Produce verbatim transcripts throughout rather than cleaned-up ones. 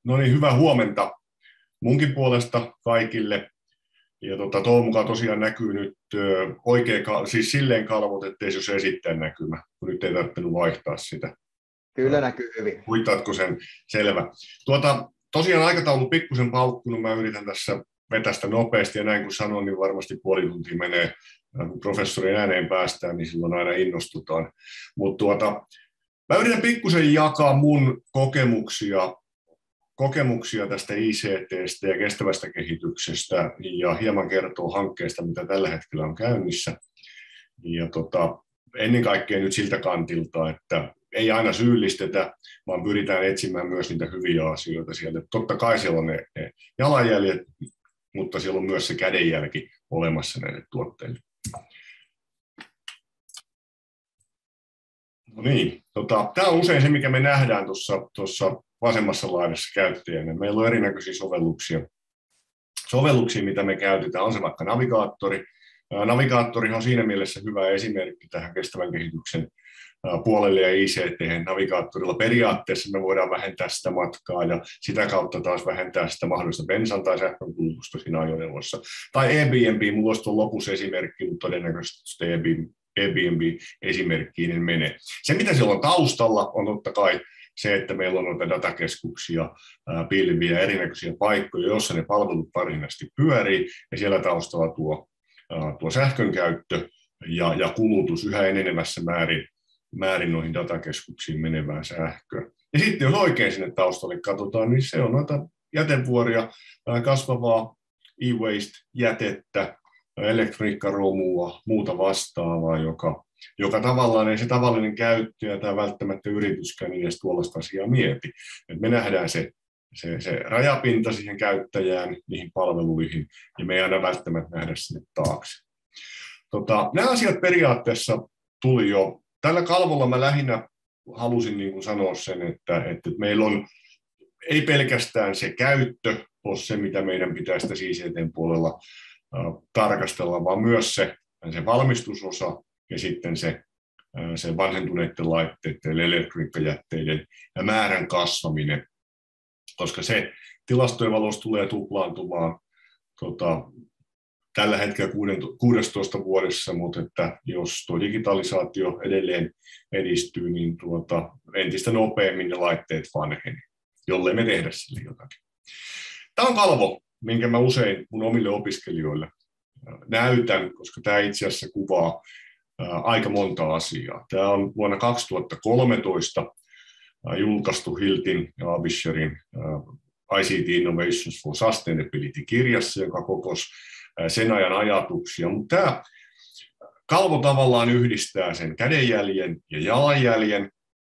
No niin, hyvää huomenta munkin puolesta kaikille. Ja tota, toivon mukaan tosiaan näkyy nyt ö, oikein, siis silleen kalvot, ettei se ole esittäen näkymä, kun nyt ei tarvinnut vaihtaa sitä. Kyllä näkyy hyvin. Kuittaatko sen? Selvä. Tuota, tosiaan aikataulu pikkusen paukkunut, mä yritän tässä vetästä nopeasti, ja näin kun sanoin, niin varmasti puoli tuntia menee, kun professorin ääneen päästään, niin silloin aina innostutaan. Mutta tuota, mä yritän pikkusen jakaa mun kokemuksia, kokemuksia tästä I C T:stä ja kestävästä kehityksestä, ja hieman kertoo hankkeesta, mitä tällä hetkellä on käynnissä. Ja tota, ennen kaikkea nyt siltä kantilta, että ei aina syyllistetä, vaan pyritään etsimään myös niitä hyviä asioita sieltä. Totta kai siellä on ne, ne jalanjäljet, mutta siellä on myös se kädenjälki olemassa näille tuotteille. No niin, tota, tämä on usein se, mikä me nähdään tuossa vasemmassa laidassa käyttäjänä. Meillä on erinäköisiä sovelluksia, sovelluksia, mitä me käytetään. On se vaikka navigaattori. Navigaattori on siinä mielessä hyvä esimerkki tähän kestävän kehityksen puolelle ja I C T-navigaattorilla. Periaatteessa me voidaan vähentää sitä matkaa ja sitä kautta taas vähentää sitä mahdollista bensan tai sähkön kulutusta siinä ajoneuvossa. Tai Airbnb, minulla olisi tuon lopussa esimerkki, mutta todennäköisesti Airbnb-esimerkkiin en mene. Se, mitä siellä on taustalla, on totta kai se, että meillä on noita datakeskuksia, pilviä, erinäköisiä paikkoja, joissa ne palvelut varsinaisesti pyörii, ja siellä taustalla tuo, tuo sähkön käyttö ja, ja kulutus yhä enenevässä määrin, määrin noihin datakeskuksiin menevää sähköä. Ja sitten jos oikein sinne taustalle katsotaan, niin se on noita jätevuoria, kasvavaa e-waste-jätettä, elektroniikkaromua, muuta vastaavaa, joka, joka tavallaan ei se tavallinen käyttäjä tai välttämättä yrityskään niin edes tuollaista asiaa mieti. Et me nähdään se, se, se rajapinta siihen käyttäjään, niihin palveluihin, ja me ei aina välttämättä nähdä sinne taakse. Tota, nämä asiat periaatteessa tuli jo. Tällä kalvolla mä lähinnä halusin niin kuin sanoa sen, että, että meillä on ei pelkästään se käyttö ole se, mitä meidän pitäisi tässä I C T:n puolella tarkastella, vaan myös se, se valmistusosa ja sitten se, se vanhentuneiden laitteiden, elektroniikkajätteiden ja määrän kasvaminen, koska se tilastojen valossa tulee tuplaantumaan tota, tällä hetkellä kuudessatoista vuodessa, mutta että jos tuo digitalisaatio edelleen edistyy, niin tuota, entistä nopeammin ne laitteet vanhenee, jollei me tehdä sille jotakin. Tämä on kalvo, minkä mä usein mun omille opiskelijoille näytän, koska tämä itse asiassa kuvaa aika monta asiaa. Tämä on vuonna kaksituhattakolmetoista julkaistu Hiltin ja Abisherin I C T Innovations for Sustainability-kirjassa, joka kokosi sen ajan ajatuksia. Mutta tämä kalvo tavallaan yhdistää sen kädenjäljen ja jalanjäljen.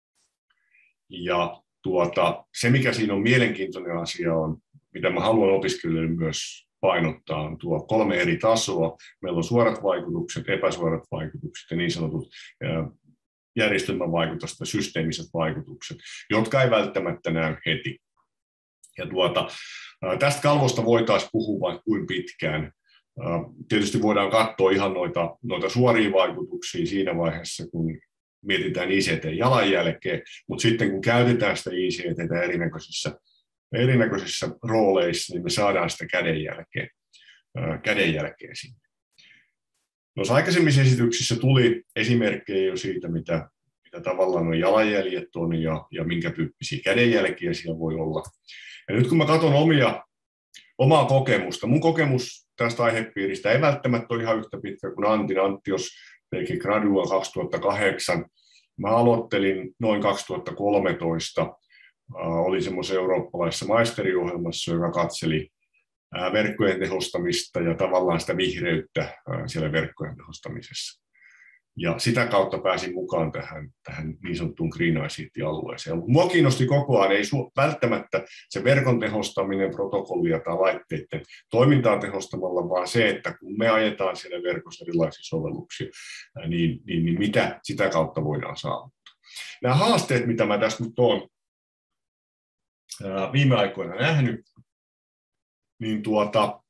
Ja tuota, se, mikä siinä on mielenkiintoinen asia, on, mitä mä haluan opiskelijoille myös painottaa, on tuo kolme eri tasoa. Meillä on suorat vaikutukset, epäsuorat vaikutukset ja niin sanotut järjestelmävaikutukset ja systeemiset vaikutukset, jotka ei välttämättä näy heti. Ja tuota, tästä kalvosta voitaisiin puhua vaikka kuin pitkään. Tietysti voidaan katsoa ihan noita, noita suoria vaikutuksia siinä vaiheessa, kun mietitään I C T-jalanjälkeä, mutta sitten kun käytetään sitä I C T:tä erinäköisissä, erinäköisissä rooleissa, niin me saadaan sitä kädenjälkeä, kädenjälkeä sinne. Noissa aikaisemmissa esityksissä tuli esimerkkejä jo siitä, mitä, mitä tavallaan nuo jalanjäljet on ja, ja minkä tyyppisiä kädenjälkiä siellä voi olla. Ja nyt kun mä katson omia, omaa kokemusta, mun kokemus tästä aihepiiristä ei välttämättä ole ihan yhtä pitkä kuin Antin. Antti, jos teki gradua kaksituhattakahdeksan. Mä aloittelin noin kaksituhattakolmetoista. Olin semmoisessa eurooppalaisessa maisteriohjelmassa, joka katseli verkkojen tehostamista ja tavallaan sitä vihreyttä siellä verkkojen tehostamisessa. Ja sitä kautta pääsin mukaan tähän, tähän niin sanottuun Green I C T-alueeseen. Mua kiinnosti koko ajan, ei välttämättä se verkon tehostaminen, protokollia tai laitteiden toimintaa tehostamalla, vaan se, että kun me ajetaan siellä verkossa erilaisia sovelluksia, niin, niin, niin mitä sitä kautta voidaan saavuttaa. Nämä haasteet, mitä mä tässä nyt olen viime aikoina nähnyt, niin tuota,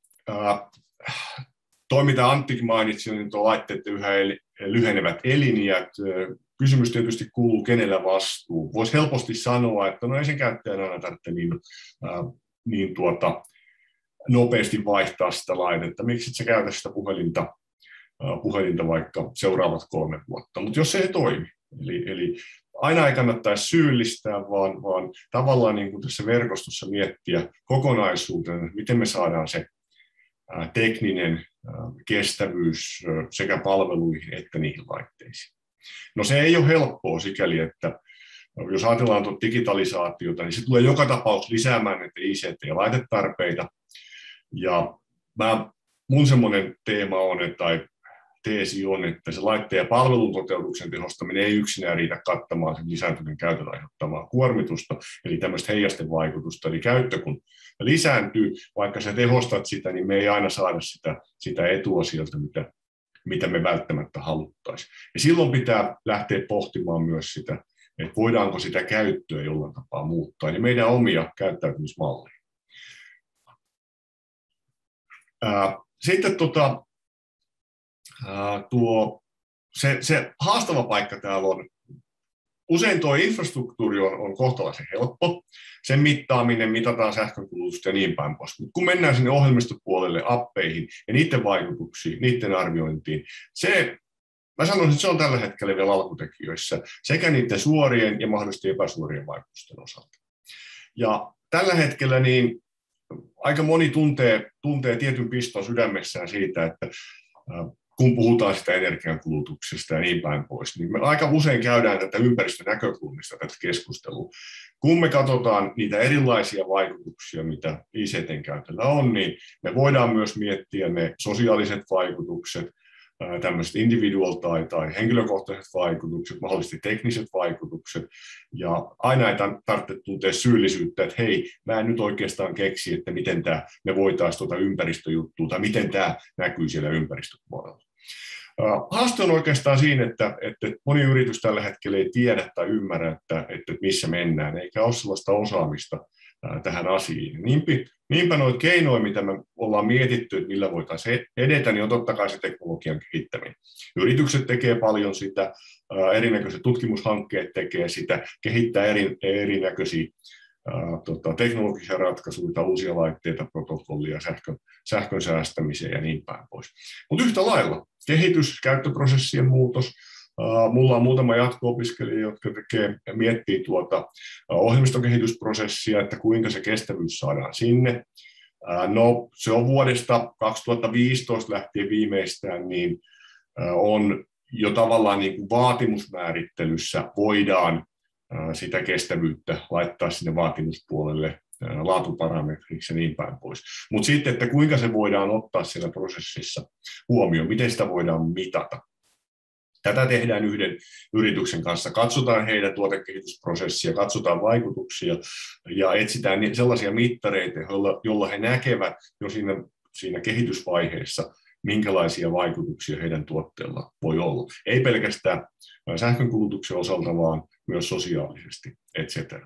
toi mitä Anttikin mainitsi, niin tuo laitteiden yhä lyhenevät eliniät, kysymys tietysti kuuluu, kenellä vastuu. Voisi helposti sanoa, että no ei sen käyttäjän aina tarvitse niin, ää, niin tuota, nopeasti vaihtaa sitä laitetta. Miksi et sä käytä sitä puhelinta, ää, puhelinta vaikka seuraavat kolme vuotta, mutta jos se ei toimi. Eli, eli aina ei kannattaisi syyllistää, vaan, vaan tavallaan niin kuin tässä verkostossa miettiä kokonaisuutena, miten me saadaan se ää, tekninen ää, kestävyys ää, sekä palveluihin että niihin laitteisiin. No se ei ole helppoa sikäli, että jos ajatellaan tuota digitalisaatiota, niin se tulee joka tapauksessa lisäämään näitä I C T- ja laitetarpeita. Ja mä, mun semmoinen teema on, että, tai teesi on, että se laitteen ja palvelun toteutuksen tehostaminen ei yksinään riitä kattamaan sen lisääntyneen käytön aiheuttamaa kuormitusta, eli tämmöistä heijastevaikutusta. Eli käyttö kun lisääntyy, vaikka sä tehostat sitä, niin me ei aina saada sitä, sitä etua sieltä, mitä, mitä me välttämättä haluttaisiin. Ja silloin pitää lähteä pohtimaan myös sitä, että voidaanko sitä käyttöä jollain tapaa muuttaa, eli meidän omia käyttäytymismalleja. Sitten tota, tuo, se, se haastava paikka täällä on, usein tuo infrastruktuuri on, on kohtalaisen helppo, sen mittaaminen, mitataan sähkönkulutusta ja niin päin pois. Mutta kun mennään sinne ohjelmistopuolelle, appeihin ja niiden vaikutuksiin, niiden arviointiin, se, mä sanoisin, että se on tällä hetkellä vielä alkutekijöissä, sekä niiden suorien ja mahdollisesti epäsuorien vaikutusten osalta. Ja tällä hetkellä niin aika moni tuntee, tuntee tietyn piston sydämessään siitä, että kun puhutaan sitä energiankulutuksesta ja niin päin pois, niin me aika usein käydään tätä ympäristönäkökulmista tätä keskustelua. Kun me katsotaan niitä erilaisia vaikutuksia, mitä I C T:n käytöllä on, niin me voidaan myös miettiä ne sosiaaliset vaikutukset, tämmöiset individual tai, tai henkilökohtaiset vaikutukset, mahdollisesti tekniset vaikutukset, ja aina ei tarvitse tuntea syyllisyyttä, että hei, mä en nyt oikeastaan keksi, että miten tämä, me voitaisiin tuota ympäristöjuttua, tai miten tämä näkyy siellä ympäristöpuolella. Haaste on oikeastaan siinä, että, että moni yritys tällä hetkellä ei tiedä tai ymmärrä, että, että missä mennään, eikä ole sellaista osaamista tähän asiaan. Niinpä, niinpä noita keinoja, mitä me ollaan mietitty, että millä voitaisiin edetä, niin on totta kai se teknologian kehittäminen. Yritykset tekee paljon sitä, erinäköiset tutkimushankkeet tekee sitä, kehittää eri, erinäköisiä ää, tota, teknologisia ratkaisuja, uusia laitteita, protokollia, sähkön, sähkön säästämiseen ja niin päin pois. Mutta yhtä lailla kehitys, käyttöprosessien muutos. Uh, mulla on muutama jatko-opiskelija, jotka tekee, miettii tuota uh, ohjelmistokehitysprosessia, että kuinka se kestävyys saadaan sinne. Uh, no, se on vuodesta kaksituhattaviisitoista lähtien viimeistään, niin uh, on jo tavallaan niin kuin vaatimusmäärittelyssä voidaan uh, sitä kestävyyttä laittaa sinne vaatimuspuolelle uh, laatuparametriksi ja niin päin pois. Mutta sitten, että kuinka se voidaan ottaa siinä prosessissa huomioon, miten sitä voidaan mitata. Tätä tehdään yhden yrityksen kanssa. Katsotaan heidän tuotekehitysprosessia, katsotaan vaikutuksia ja etsitään sellaisia mittareita, joilla, jolla he näkevät jo siinä, siinä kehitysvaiheessa, minkälaisia vaikutuksia heidän tuotteella voi olla. Ei pelkästään sähkönkulutuksen osalta, vaan myös sosiaalisesti, et cetera.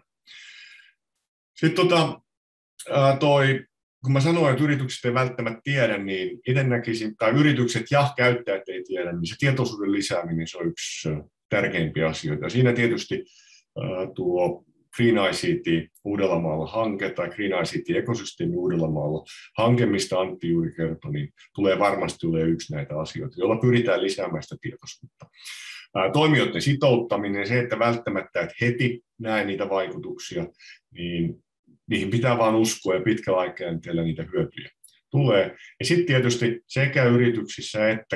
Sitten tota, toi... Kun mä sanoin, että yritykset ei välttämättä tiedä, niin itse näkisin, tai yritykset ja käyttäjät ei tiedä, niin se tietoisuuden lisääminen se on yksi tärkeimpiä asioita. Siinä tietysti tuo Green I C T Uudellamaalla-hanke tai Green I C T-ekosysteemi Uudellamaalla hanke, mistä Antti juuri kertoi, niin tulee varmasti tulee yksi näitä asioita, joilla pyritään lisäämään sitä tietoisuutta. Toimijoiden sitouttaminen, se, että välttämättä et heti näe niitä vaikutuksia, niin niihin pitää vaan uskoa ja pitkällä aikajänteellä niitä hyötyjä tulee. Ja sitten tietysti sekä yrityksissä että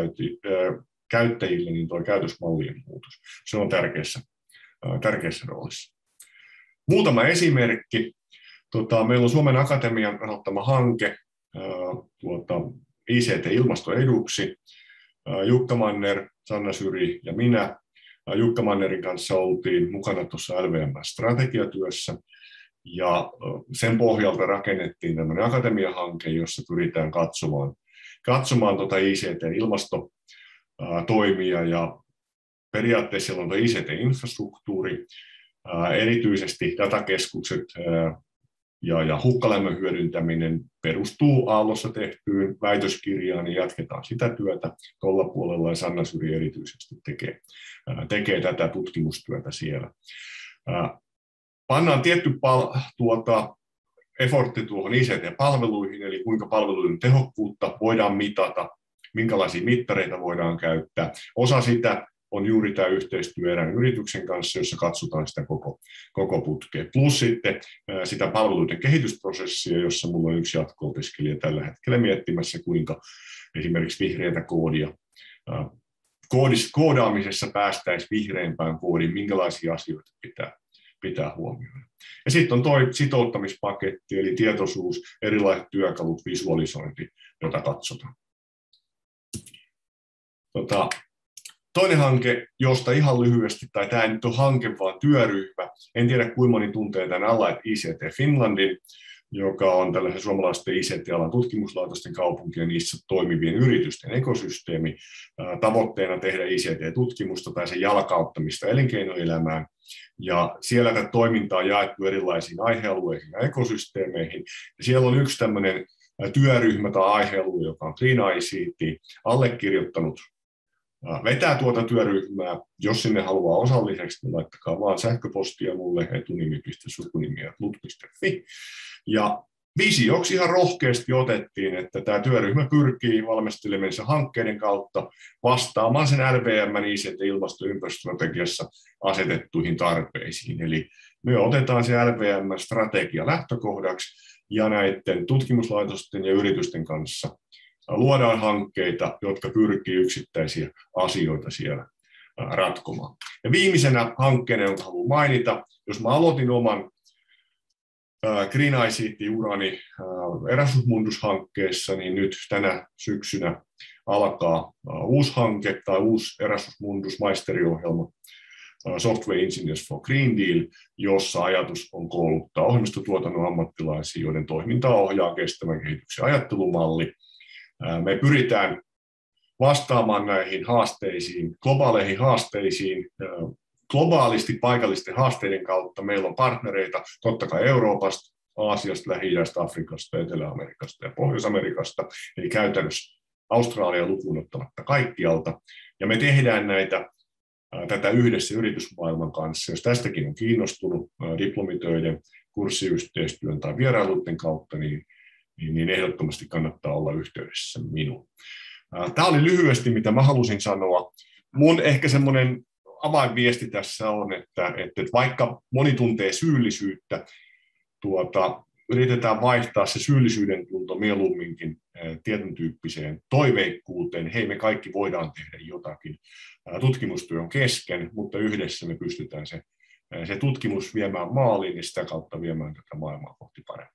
käyttäjille niin tuo käytösmallien muutos. Se on tärkeässä, tärkeässä roolissa. Muutama esimerkki. Tota, meillä on Suomen Akatemian rahoittama hanke tuota, I C T-ilmastoeduksi. Jukka Manner, Sanna Syri ja minä. Jukka Mannerin kanssa oltiin mukana tuossa L V M-strategiatyössä. Ja sen pohjalta rakennettiin tämmöinen akatemiahanke, jossa pyritään katsomaan, katsomaan tuota I C T-ilmastotoimia ja periaatteessa siellä on tuo I C T-infrastruktuuri, erityisesti datakeskukset ja, ja hukkalämmön hyödyntäminen perustuu Aallossa tehtyyn väitöskirjaan, niin jatketaan sitä työtä tuolla puolella, ja Sanna Syri erityisesti tekee, tekee tätä tutkimustyötä siellä. Pannaan tietty pal- tuota, effortti tuohon I C T-palveluihin, eli kuinka palveluiden tehokkuutta voidaan mitata, minkälaisia mittareita voidaan käyttää. Osa sitä on juuri tämä yhteistyö erään yrityksen kanssa, jossa katsotaan sitä koko, koko putkea. Plus sitten sitä palveluiden kehitysprosessia, jossa minulla on yksi jatko-opiskelija tällä hetkellä miettimässä, kuinka esimerkiksi vihreätä koodia, koodis, koodaamisessa päästäisiin vihreämpään koodiin, minkälaisia asioita pitää, pitää huomioida. Ja sitten on tuo sitouttamispaketti, eli tietoisuus, erilaiset työkalut, visualisointi, jota katsotaan. Tota, Toinen hanke, josta ihan lyhyesti, tai tämä ei nyt ole hanke, vaan työryhmä. En tiedä, kuinka moni tuntee tämän alla, että I C T Finlandin, joka on tällaisen suomalaisten I C T-alan tutkimuslaitosten kaupunki ja niissä toimivien yritysten ekosysteemi. Tavoitteena tehdä I C T-tutkimusta tai sen jalkauttamista elinkeinoelämään. Ja siellä tätä toimintaa on jaettu erilaisiin aihealueihin ja ekosysteemeihin. Ja siellä on yksi tämmöinen työryhmä tai aihealue, joka on Clean I C T, allekirjoittanut vetää tuota työryhmää. Jos sinne haluaa osalliseksi, niin laittakaa vaan sähköpostia mulle etunimi piste sukunimi ät lut piste fi. Ja visioksi ihan rohkeasti otettiin, että tämä työryhmä pyrkii valmistelemansa hankkeiden kautta vastaamaan sen L V M:n I C T-ilmasto- ja ympäristöstrategiassa asetettuihin tarpeisiin. Eli me otetaan se L V M-strategia lähtökohdaksi ja näiden tutkimuslaitosten ja yritysten kanssa luodaan hankkeita, jotka pyrkii yksittäisiä asioita siellä ratkomaan. Ja viimeisenä hankkeena, jonka haluan mainita, jos mä aloitin oman Green I C T-urani Erasmus Mundus-hankkeessa, niin nyt tänä syksynä alkaa uusi hanke tai uusi Erasmus Mundus-maisteriohjelma Software Engineers for Green Deal, jossa ajatus on kouluttaa ohjelmistotuotannon ammattilaisia, joiden toimintaa ohjaa kestävän kehityksen ajattelumalli. Me pyritään vastaamaan näihin haasteisiin, globaaleihin haasteisiin, globaalisti paikallisten haasteiden kautta. Meillä on partnereita totta kai Euroopasta, Aasiasta, Lähi-idästä, Afrikasta, Etelä-Amerikasta ja Pohjois-Amerikasta, eli käytännössä Australia lukuun ottamatta kaikkialta. Ja me tehdään näitä, tätä yhdessä yritysmaailman kanssa. Jos tästäkin on kiinnostunut diplomitöiden, kurssiyhteistyön tai vierailuiden kautta, niin niin ehdottomasti kannattaa olla yhteydessä minuun. Tämä oli lyhyesti, mitä mä halusin sanoa. Mun ehkä semmoinen avainviesti tässä on, että, että vaikka moni tuntee syyllisyyttä, tuota, yritetään vaihtaa se syyllisyyden tunto mieluumminkin tietyn tyyppiseen toiveikkuuteen. Hei, me kaikki voidaan tehdä jotakin. Tutkimustyö on kesken, mutta yhdessä me pystytään se, se tutkimus viemään maaliin ja sitä kautta viemään tätä maailmaa kohti paremmin.